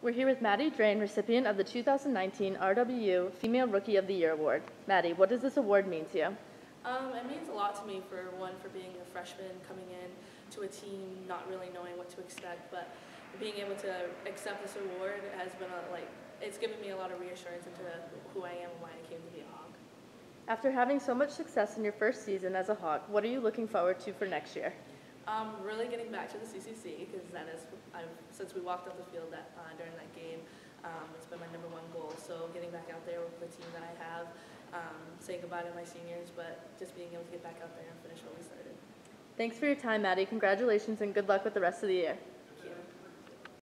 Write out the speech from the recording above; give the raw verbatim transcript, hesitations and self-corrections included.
We're here with Madi Drain, recipient of the two thousand nineteen R W U Female Rookie of the Year Award. Maddie, what does this award mean to you? Um, it means a lot to me, for one, for being a freshman coming in to a team not really knowing what to expect, but being able to accept this award has been a, like, it's given me a lot of reassurance into who I am and why I came to be a Hawk. After having so much success in your first season as a Hawk, what are you looking forward to for next year? Um, really getting back to the C C C, because that is, I've, since we walked off the field that, uh, during that game, um, it's been my number one goal. So getting back out there with the team that I have, um, saying goodbye to my seniors, but just being able to get back out there and finish what we started. Thanks for your time, Maddie. Congratulations and good luck with the rest of the year.